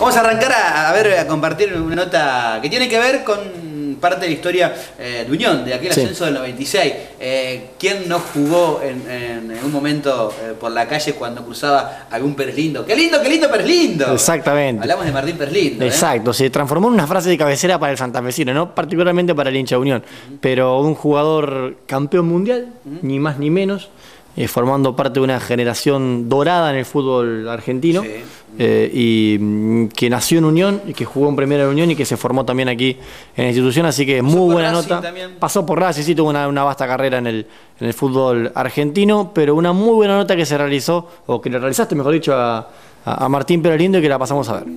Vamos a arrancar a compartir una nota que tiene que ver con parte de la historia de Unión, de aquel ascenso del 96. ¿Quién no jugó en un momento por la calle cuando cruzaba algún Pérez Lindo? ¡Qué lindo, qué lindo Pérez Lindo! Exactamente. Hablamos de Martín Pérez Lindo. Exacto, se transformó en una frase de cabecera para el santafesino, no particularmente para el hincha de Unión, pero un jugador campeón mundial, ni más ni menos, formando parte de una generación dorada en el fútbol argentino, y que nació en Unión y que jugó en Primera de Unión y que se formó también aquí en la institución, así que muy buena nota. Pasó por Racing, sí, tuvo una vasta carrera en el fútbol argentino, pero una muy buena nota que se realizó, o que le realizaste, mejor dicho, a Martín Pérez Lindo, y que la pasamos a ver.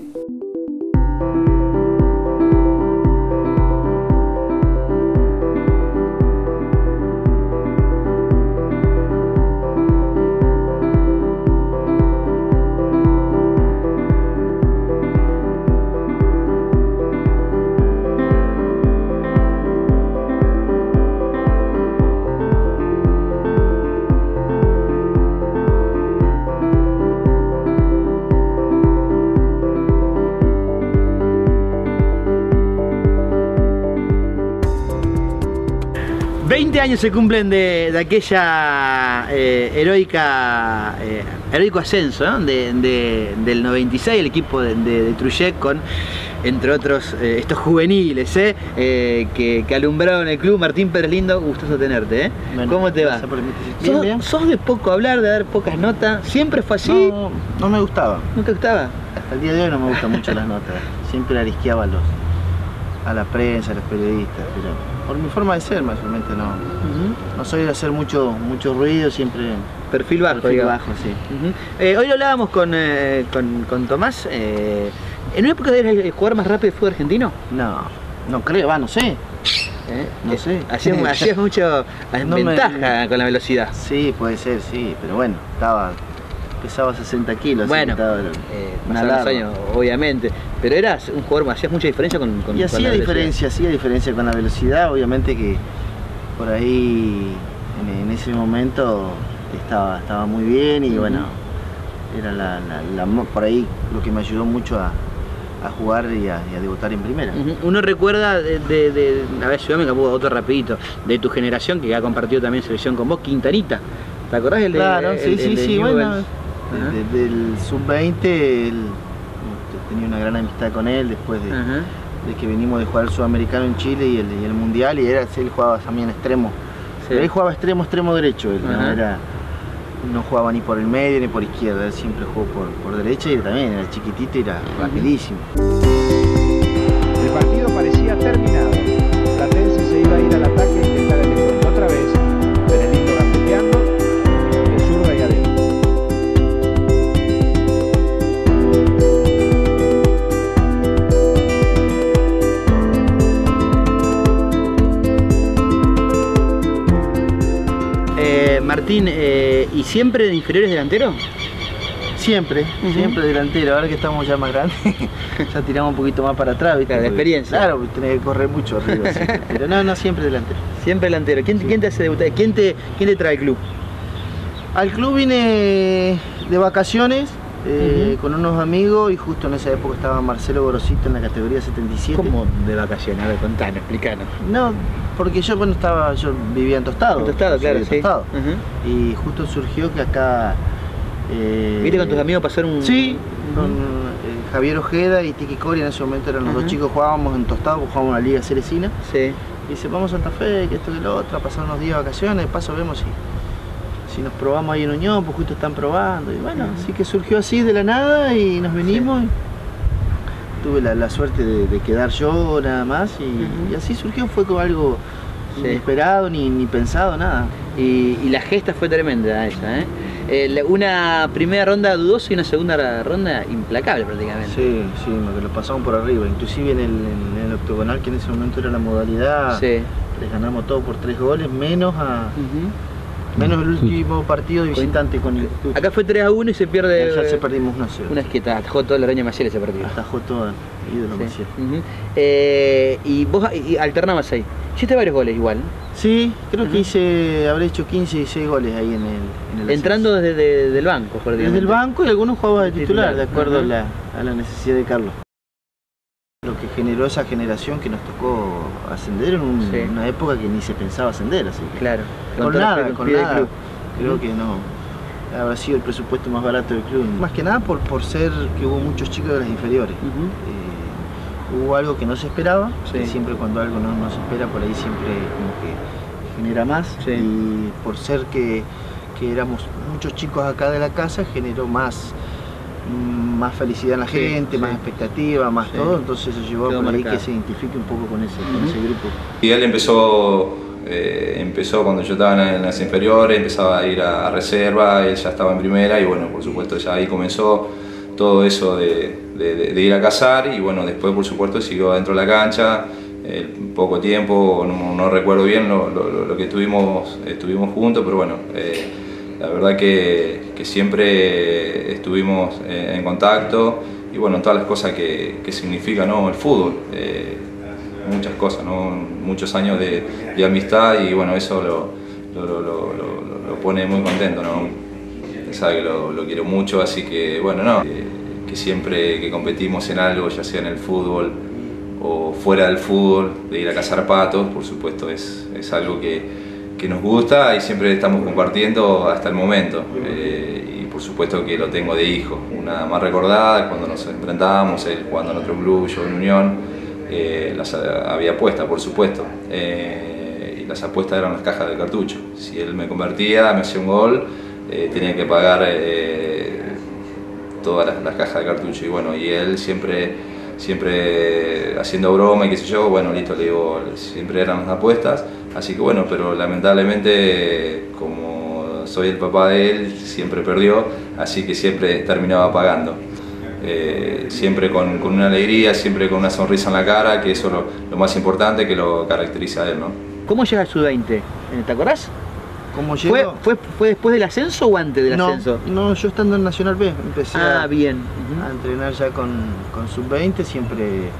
Años se cumplen de aquella heroico ascenso, ¿no? del 96, el equipo de Trujillo con, entre otros, estos juveniles que alumbraron el club. Martín Pérez Lindo, gustoso tenerte. Bueno, ¿cómo te va? ¿Sos de poco hablar, de dar pocas notas? ¿Siempre fue así? No me gustaba. ¿No te gustaba? Hasta el día de hoy no me gustan mucho las notas. Siempre arisqueaba a la prensa, a los periodistas, pero por mi forma de ser, mayormente no soy de hacer mucho ruido, siempre perfil bajo, sí. Hoy lo hablábamos con Tomás. ¿En una época eras el jugador más rápido de fútbol argentino? No creo, no sé. No sé. Hacías mucho ventaja con la velocidad. Sí, puede ser, sí, pero bueno, pesaba 60 kilos. Bueno, pasaron los años, obviamente, pero eras un jugador, hacías mucha diferencia con y hacía diferencia con la velocidad, obviamente que por ahí en ese momento estaba muy bien y bueno, era por ahí lo que me ayudó mucho a jugar y a debutar en primera. Uno recuerda a ver, yo me capó otro rapidito, de tu generación que ha compartido también selección con vos, Quintanita. ¿Te acordás del Claro, sí, bueno. Del sub-20 tenía una gran amistad con él después de que venimos de jugar el sudamericano en Chile y el mundial, y él jugaba también extremo. Pero él jugaba extremo derecho, él no jugaba ni por el medio ni por izquierda, él siempre jugó por derecha, y él también era chiquitito y era rapidísimo. El partido parecía terminado. Platense se iba a ir al ataque e intentar el encuentro otra vez. Pérez Lindo gambeteando, de zurda y adentro. Martín, ¿y siempre de inferiores delantero? Siempre delantero. Ahora que estamos ya más grandes, ya tiramos un poquito más para atrás, ¿viste? La experiencia. Claro, tenés que correr mucho arriba, pero no, siempre delantero. Siempre delantero. ¿Quién te hace debutar? ¿Quién te trae al club? Al club vine de vacaciones con unos amigos, y justo en esa época estaba Marcelo Gorosito en la categoría 77. ¿Cómo de vacaciones? A ver, contanos, explicanos. No, porque yo vivía en Tostado. En Tostado, claro, sí. Tostado. Y justo surgió que acá... ¿Viste con tus amigos pasar un...? Sí, con Javier Ojeda y Tiki Cori, en ese momento eran los dos chicos, jugábamos en Tostado, jugábamos una liga cerecina. Sí. Y dice, vamos a Santa Fe, que esto que lo otro, a pasar unos días de vacaciones, de paso vemos si nos probamos ahí en Unión, pues justo están probando. Y bueno, así que surgió así de la nada y nos venimos. Tuve la suerte de quedar yo nada más, y así surgió, fue como algo inesperado, ni pensado, nada. Y la gesta fue tremenda esa, una primera ronda dudosa y una segunda ronda implacable prácticamente. Sí, que lo pasamos por arriba, inclusive en el octogonal, que en ese momento era la modalidad, les ganamos todo por 3 goles, menos Menos el último partido de visitante con el club. Acá fue 3-1 y se pierde. Ya se perdimos 1-0. Una esqueta, atajó toda la araña Maciel ese partido. Atajó todo el ídolo Maciel. Y vos alternabas ahí. Hiciste varios goles igual. Sí, creo que habré hecho 15 y 16 goles ahí en el entrando desde el banco, desde el banco, y algunos jugaba de titular, de acuerdo a la necesidad de Carlos. Lo que generó esa generación que nos tocó ascender en una época que ni se pensaba ascender, así que claro, con nada, creo que no habrá sido el presupuesto más barato del club, más que nada por ser que hubo muchos chicos de las inferiores. Hubo algo que no se esperaba, que siempre cuando algo no se espera, por ahí siempre como que genera más, y por ser que éramos muchos chicos acá de la casa, generó más felicidad en la gente, más expectativa, más todo, entonces eso llevó a que se identifique un poco con ese grupo. Y él empezó cuando yo estaba en las inferiores, empezaba a ir a reserva, él ya estaba en primera y bueno, por supuesto ya ahí comenzó todo eso de ir a cazar y bueno, después por supuesto siguió dentro de la cancha, poco tiempo, no recuerdo bien lo que estuvimos juntos, pero bueno, la verdad que siempre estuvimos en contacto y bueno, todas las cosas que significa, ¿no?, el fútbol, muchas cosas, ¿no?, muchos años de amistad y bueno, eso lo pone muy contento, ¿no? Sabe que lo quiero mucho, así que bueno, no, que siempre que competimos en algo, ya sea en el fútbol o fuera del fútbol, de ir a cazar patos, por supuesto es algo que nos gusta y siempre estamos compartiendo hasta el momento, y por supuesto que lo tengo de hijo. Una más recordada cuando nos enfrentábamos, él jugando en otro club, yo en Unión, había apuestas por supuesto, y las apuestas eran las cajas de cartucho. Si él me convertía, me hacía un gol, tenía que pagar todas las cajas de cartucho y bueno, y él siempre haciendo broma y qué sé yo, bueno, listo, le digo, siempre eran las apuestas, así que bueno, pero lamentablemente como soy el papá de él, siempre perdió, así que siempre terminaba pagando. Siempre con una alegría, siempre con una sonrisa en la cara, que eso es lo más importante que lo caracteriza a él, ¿no? ¿Cómo llega al sub-20? ¿Te acordás? ¿Cómo llegó? ¿Fue después del ascenso o antes del ascenso? No, yo estando en Nacional B empecé a entrenar ya con sub-20, siempre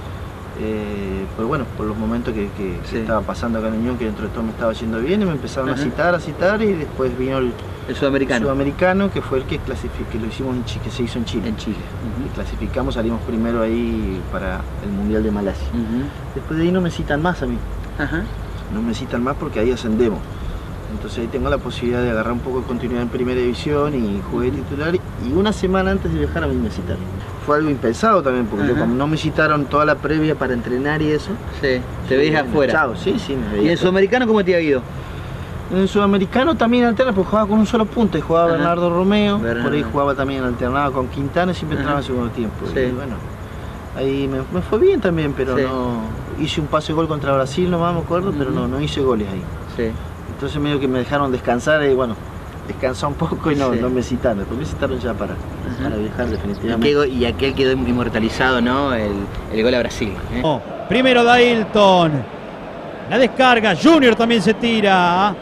pues bueno, por los momentos que estaba pasando acá en Unión, que dentro de todo me estaba yendo bien, y me empezaron a citar y después vino el sudamericano, que fue el que lo hicimos que se hizo en Chile. Y clasificamos, salimos primero ahí para el Mundial de Malasia. Después de ahí no me citan más a mí. No me citan más porque ahí ascendemos. Entonces ahí tengo la posibilidad de agarrar un poco de continuidad en primera división y jugué titular, y una semana antes de viajar a mí me citaron. Fue algo impensado también, porque yo, como no me citaron toda la previa para entrenar y eso. Sí, te veías afuera. Chao, sí, me veía. ¿Y en Sudamericano cómo te ha ido? En el Sudamericano también alternaba, porque jugaba con un solo punto, jugaba Bernardo Romeo, por ahí jugaba también, alternaba con Quintana y siempre entraba en segundo tiempo. Y bueno, ahí me fue bien también, pero no hice un pase gol contra Brasil nomás, me acuerdo, pero no hice goles ahí. Entonces medio que me dejaron descansar y bueno, descansar un poco y no me citaron. Después me citaron ya para viajar definitivamente. Y aquel quedó inmortalizado, ¿no? El gol a Brasil. Primero Dailton. La descarga. Junior también se tira.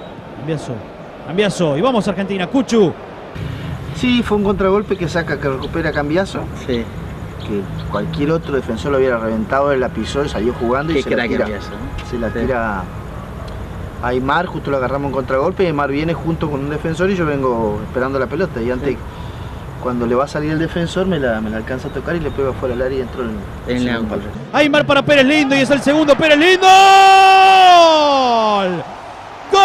Cambiazo. Y vamos a Argentina. Cuchu. Sí, fue un contragolpe que recupera Cambiazo. Sí. Que cualquier otro defensor lo hubiera reventado, él la pisó y salió jugando y se la tira a Aymar, justo lo agarramos en contragolpe y Aymar viene junto con un defensor y yo vengo esperando la pelota, y antes cuando le va a salir el defensor me la alcanza a tocar y le pega fuera del área y entró en el palo. Aymar para Pérez Lindo y es el segundo. Pérez Lindo. ¡Gol!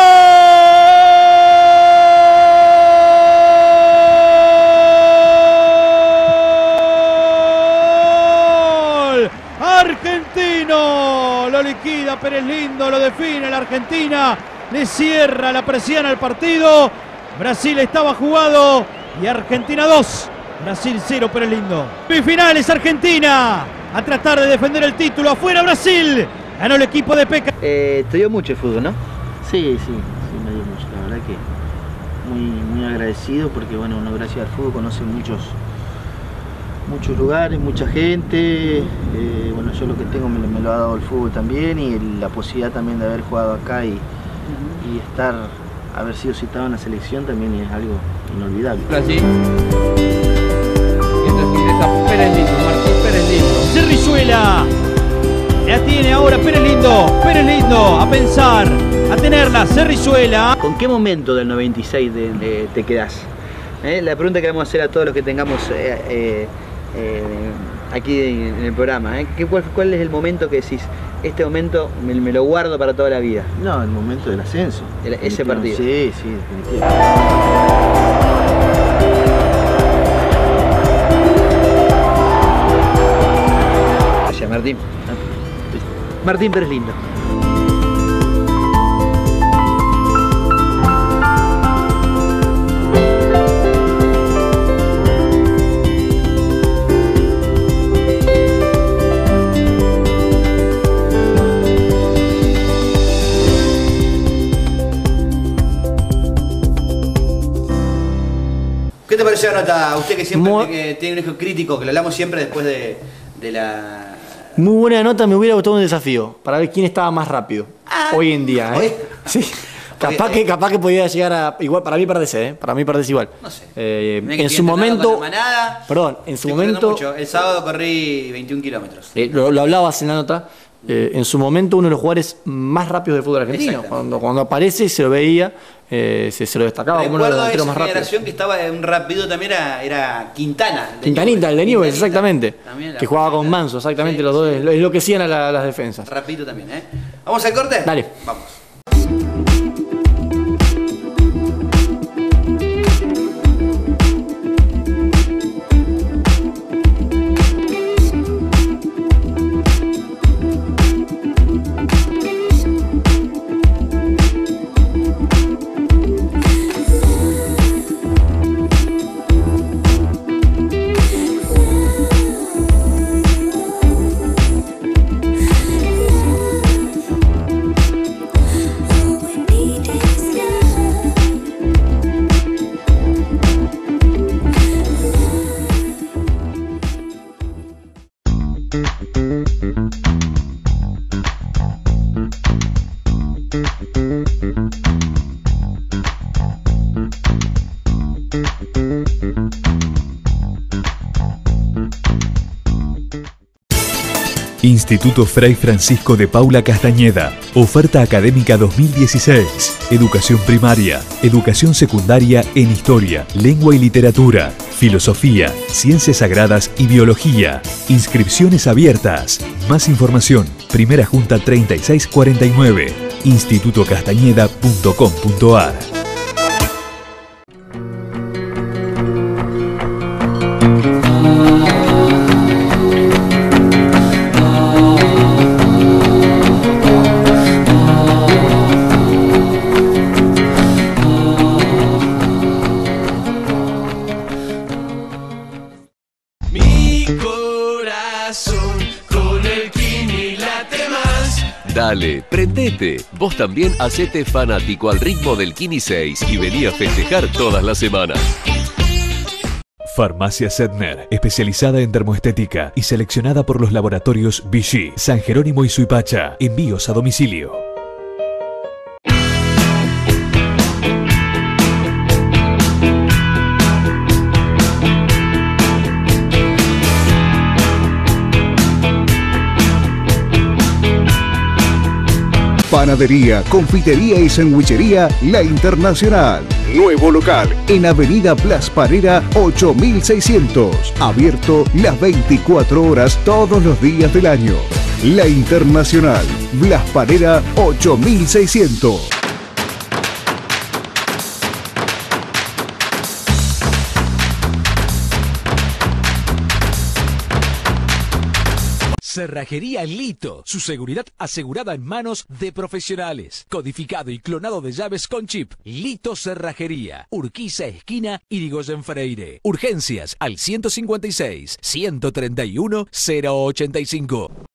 Argentino, lo liquida Pérez Lindo, lo define la Argentina, le cierra la presión al partido. Brasil estaba jugado y Argentina 2, Brasil 0, Pérez Lindo. Semifinales, Argentina a tratar de defender el título, afuera Brasil, ganó el equipo de Peca. Te dio mucho el fútbol, ¿no? Sí, me dio mucho, la verdad que muy agradecido, porque bueno, uno gracias al fútbol conoce muchos lugares, mucha gente, bueno, yo lo que tengo me lo ha dado el fútbol también, y la posibilidad también de haber jugado acá y estar haber sido citado en la selección también es algo inolvidable. Brasil. Mientras ingresa Pérez Lindo, Martín Pérez Lindo. Cerrizuela. La tiene ahora Pérez Lindo, a pensar, a tenerla, Cerrizuela. ¿Con qué momento del 96 te quedás? La pregunta que vamos a hacer a todos los que tengamos aquí en el programa. ¿Cuál es el momento que decís, este momento me lo guardo para toda la vida? No, el momento del ascenso. Ese partido. Sí, definitivamente. Gracias, Martín. Martín Pérez Lindo. ¿Qué te pareció la nota? Usted que siempre que tiene un ojo crítico, que lo hablamos siempre después de la... Muy buena nota, me hubiera gustado un desafío para ver quién estaba más rápido hoy en día. Sí. Capaz que podía llegar a... Igual, para mí parece, para mí parece igual. No sé. En su momento... Perdón, en su momento... Mucho. El sábado corrí 21 kilómetros. Lo hablabas en la nota. En su momento uno de los jugadores más rápidos del fútbol argentino. Cuando aparece se lo veía, se lo destacaba como uno de los delanteros más rápidos. La generación que estaba en un rápido también era Quintana. Quintanita, el de Newell's, exactamente. Que jugaba con Manso, exactamente, los dos. Es lo que hacían a las defensas. Rapidito también, ¿Vamos al corte? Dale. Vamos. Instituto Fray Francisco de Paula Castañeda. Oferta académica 2016. Educación primaria, educación secundaria en historia, lengua y literatura, filosofía, ciencias sagradas y biología. Inscripciones abiertas. Más información. Primera Junta 3649. institutocastañeda.com.ar. Dale, prendete. Vos también hacete fanático al ritmo del Kini 6 y vení a festejar todas las semanas. Farmacia Sedmer, especializada en dermoestética y seleccionada por los laboratorios Vichy, San Jerónimo y Suipacha. Envíos a domicilio. Panadería, confitería y sandwichería La Internacional. Nuevo local en Avenida Blas Parera 8600. Abierto las 24 horas todos los días del año. La Internacional, Blas Parera 8600. Cerrajería Lito, su seguridad asegurada en manos de profesionales. Codificado y clonado de llaves con chip. Lito Cerrajería, Urquiza esquina Irigoyen Freire. Urgencias al 156 131 085.